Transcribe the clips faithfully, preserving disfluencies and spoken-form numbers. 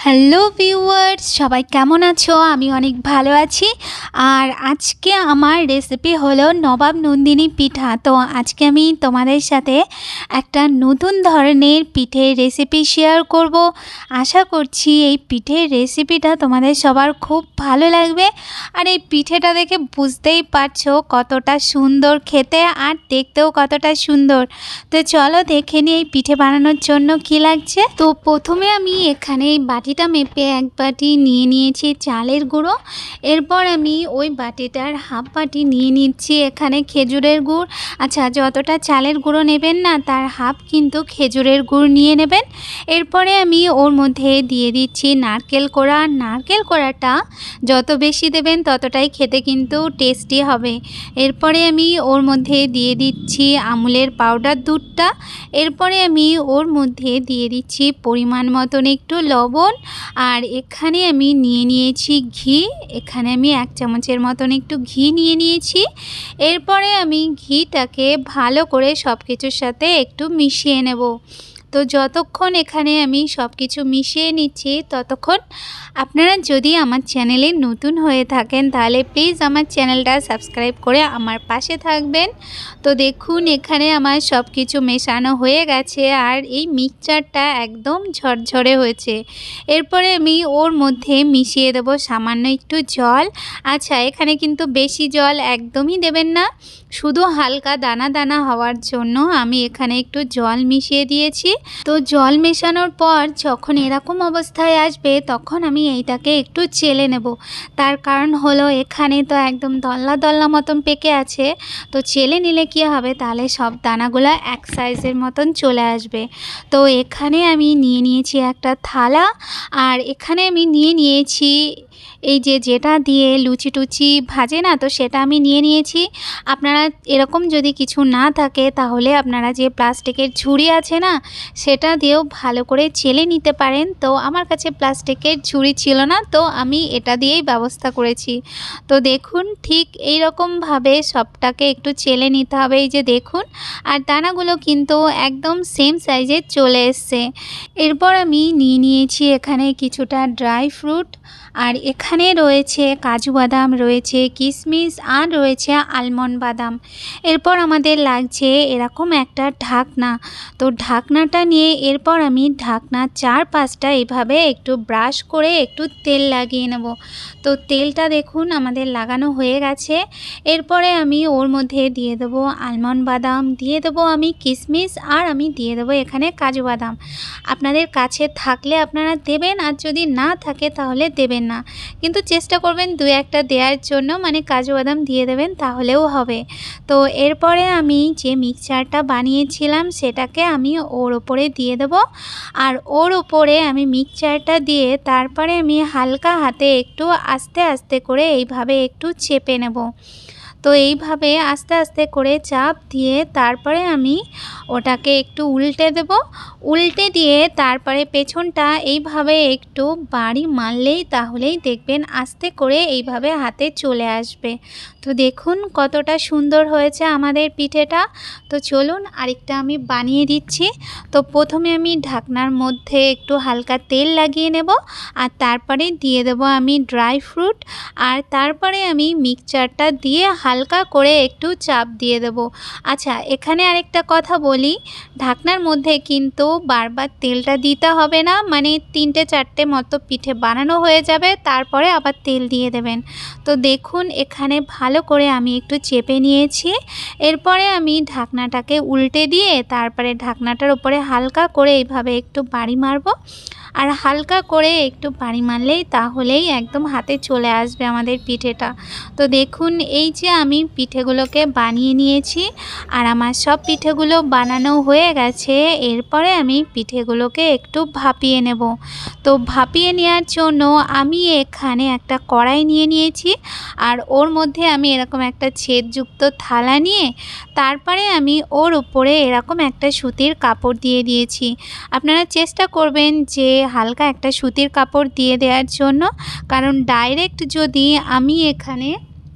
Hello viewers, সবাই কেমন আছো? আমি অনেক ভালো আছি। আর আজকে আমার রেসিপি হলো নবাব নন্দিনী পিঠা। তো আজকে আমি তোমাদের সাথে একটা নতুন ধরনের পিঠের রেসিপি শেয়ার করব। আশা করছি এই পিঠের রেসিপিটা তোমাদের সবার খুব ভালো লাগবে। আর এই পিঠেটা দেখে বুঝতেই পারছো কতটা সুন্দর খেতে আর দেখতেও কতটা সুন্দর। তো চলো দেখে নিই এই পিঠে বানানোর জন্য কি লাগছে। তো প্রথমে আমি এখানে এই বাটিটা মেপে এক বাটি নিয়ে নিয়েছি চালের গুঁড়ো। এরপর আমি ওই বাটিটার হাফ বাটি নিয়ে নিচ্ছি এখানে খেজুরের গুড়। আচ্ছা, যতটা চালের গুঁড়ো নেবেন না তার হাফ কিন্তু খেজুরের গুড় নিয়ে নেবেন। এরপরে আমি ওর মধ্যে দিয়ে দিচ্ছি নারকেল কোড়া। নারকেল কোড়াটা যত বেশি দেবেন ততটাই খেতে কিন্তু টেস্টি হবে। এরপরে আমি ওর মধ্যে দিয়ে দিচ্ছি আমুলের পাউডার দুধটা। এরপরে আমি ওর মধ্যে দিয়ে দিচ্ছি পরিমাণ মতন একটু লবণ। আর এখানে আমি নিয়ে নিয়েছি ঘি। এখানে আমি এক চামচের মতন একটু ঘি নিয়ে নিয়েছি। এরপরে আমি ঘিটাকে ভালো করে সব কিছুর সাথে একটু মিশিয়ে নেব। তো যতক্ষণ এখানে আমি সব কিছু মিশিয়ে নিচ্ছি ততক্ষণ আপনারা যদি আমার চ্যানেলে নতুন হয়ে থাকেন তাহলে প্লিজ আমার চ্যানেলটা সাবস্ক্রাইব করে আমার পাশে থাকবেন। তো দেখুন এখানে আমার সব কিছু মেশানো হয়ে গেছে আর এই মিক্সচারটা একদম ঝরঝরে হয়েছে। এরপরে আমি ওর মধ্যে মিশিয়ে দেব সামান্য একটু জল। আচ্ছা, এখানে কিন্তু বেশি জল একদমই দেবেন না, শুধু হালকা দানা দানা হওয়ার জন্য আমি এখানে একটু জল মিশিয়ে দিয়েছি। তো জল মেশানোর পর যখন এরকম অবস্থায় আসবে তখন আমি এইটাকে একটু চেলে নেব। তার কারণ হলো এখানে তো একদম দল্লা দল্লা মতন পেকে আছে। তো চেলে নিলে কী হবে, তাহলে সব দানাগুলো এক সাইজের মতন চলে আসবে। তো এখানে আমি নিয়ে নিয়েছি একটা থালা। আর এখানে আমি নিয়ে নিয়েছি এই যে যেটা দিয়ে লুচি টুচি ভাজে না, তো সেটা আমি নিয়ে নিয়েছি। আপনারা এরকম যদি কিছু না থাকে তাহলে আপনারা যে প্লাস্টিকের ঝুড়ি আছে না, সেটা দিয়েও ভালো করে চেলে নিতে পারেন। তো আমার কাছে প্লাস্টিকের ঝুড়ি ছিল না, তো আমি এটা দিয়েই ব্যবস্থা করেছি। তো দেখুন ঠিক এই রকমভাবে সবটাকে একটু চেলে নিতে হবে। এই যে দেখুন, আর দানাগুলো কিন্তু একদম সেম সাইজের চলে এসছে। এরপর আমি নিয়ে নিয়েছি এখানে কিছুটা ড্রাই ফ্রুট। আর এখানে রয়েছে কাজু বাদাম, রয়েছে কিশমিশ, আর রয়েছে আলমন্ড বাদাম। এরপর আমাদের লাগছে এরকম একটা ঢাকনা। তো ঢাকনাটা নিয়ে এরপর আমি ঢাকনার চার পাঁচটা এভাবে একটু ব্রাশ করে একটু তেল লাগিয়ে নেব। তো তেলটা দেখুন আমাদের লাগানো হয়ে গেছে। এরপরে আমি ওর মধ্যে দিয়ে দেবো আলমন্ড বাদাম, দিয়ে দেবো আমি কিশমিশ, আর আমি দিয়ে দেবো এখানে কাজু বাদাম। আপনাদের কাছে থাকলে আপনারা দেবেন, আর যদি না থাকে তাহলে দেবেন না, কিন্তু চেষ্টা করবেন দু একটা দেওয়ার জন্য, মানে কাজু বাদাম দিয়ে দেবেন তাহলেও হবে। তো এরপরে আমি যে মিক্সচারটা বানিয়েছিলাম সেটাকে আমি ওর ওপরে দিয়ে দেব। আর ওর ওপরে আমি মিক্সচারটা দিয়ে তারপরে আমি হালকা হাতে একটু আস্তে আস্তে করে এইভাবে একটু চেপে নেব। তো এইভাবে আস্তে আস্তে করে চাপ দিয়ে তারপরে আমি ওটাকে একটু উল্টে দেব। উল্টে দিয়ে তারপরে পেছনটা এইভাবে একটু বাড়ি মারলেই তাহলেই দেখবেন আস্তে করে এইভাবে হাতে চলে আসবে। তো দেখুন কতটা সুন্দর হয়েছে আমাদের পিঠেটা। তো চলুন আরেকটা আমি বানিয়ে দিচ্ছি। তো প্রথমে আমি ঢাকনার মধ্যে একটু হালকা তেল লাগিয়ে নেব, আর তারপরে দিয়ে দেব আমি ড্রাই ফ্রুট, আর তারপরে আমি মিক্সচারটা দিয়ে হালকা করে একটু চাপ দিয়ে দেব। আচ্ছা, এখানে আরেকটা কথা বলি, ঢাকনার মধ্যে কিন্তু বারবার তেলটা দিতে হবে না, মানে তিনটে চারটে মতো পিঠে বানানো হয়ে যাবে তারপরে আবার তেল দিয়ে দেবেন। তো দেখুন এখানে ভালো করে আমি একটু চেপে নিয়েছি। এরপরে আমি ঢাকনাটাকে উল্টে দিয়ে তারপরে ঢাকনাটার উপরে হালকা করে এইভাবে একটু বাড়ি মারব। আর হালকা করে একটু বাড়ি মারলেই তাহলেই একদম হাতে চলে আসবে আমাদের পিঠেটা। তো দেখুন এই যে আমি পিঠেগুলোকে বানিয়ে নিয়েছি, আর আমার সব পিঠেগুলো বানানো হয়ে গেছে। এরপরে আমি পিঠেগুলোকে একটু ভাপিয়ে নেব। তো ভাপিয়ে নেওয়ার জন্য আমি এখানে একটা কড়াই নিয়ে নিয়েছি, আর ওর মধ্যে আমি এরকম একটা ছেদযুক্ত থালা নিয়ে তারপরে আমি ওর উপরে এরকম একটা সুতির কাপড় দিয়ে দিয়েছি। আপনারা চেষ্টা করবেন যে হালকা একটা সুতির কাপড় দিয়ে দেওয়ার জন্য, কারণ ডাইরেক্ট যদি আমি এখানে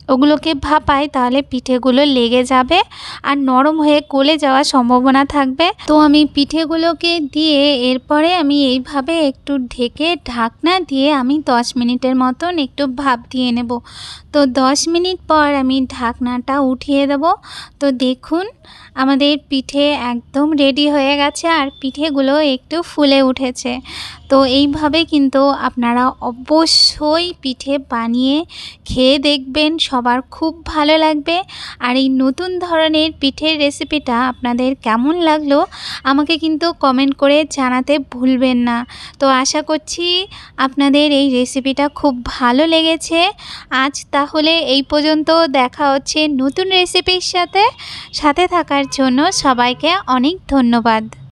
ওগুলোকে ভাপাই তাহলে পিঠেগুলো লেগে যাবে আর নরম হয়ে গলে যাওয়ার সম্ভাবনা থাকবে। তো আমি পিঠেগুলোকে দিয়ে এরপরে আমি এইভাবে একটু ঢেকে ঢাকনা দিয়ে আমি দশ মিনিটের মতন একটু ভাপ দিয়ে নেব। তো দশ মিনিট পর আমি ঢাকনাটা উঠিয়ে দেব। তো দেখুন আমাদের পিঠে একদম রেডি হয়ে গেছে আর পিঠেগুলো একটু ফুলে উঠেছে। তো এইভাবে কিন্তু আপনারা অবশ্যই পিঠে বানিয়ে খেয়ে দেখবেন, সবার খুব ভালো লাগবে। আর এই নতুন ধরনের পিঠের রেসিপিটা আপনাদের কেমন লাগলো আমাকে কিন্তু কমেন্ট করে জানাতে ভুলবেন না। তো আশা করছি আপনাদের এই রেসিপিটা খুব ভালো লেগেছে। আজ তাহলে এই পর্যন্ত, দেখা হচ্ছে নতুন রেসিপির সাথে। সাথে থাকার জন্য সবাইকে অনেক ধন্যবাদ।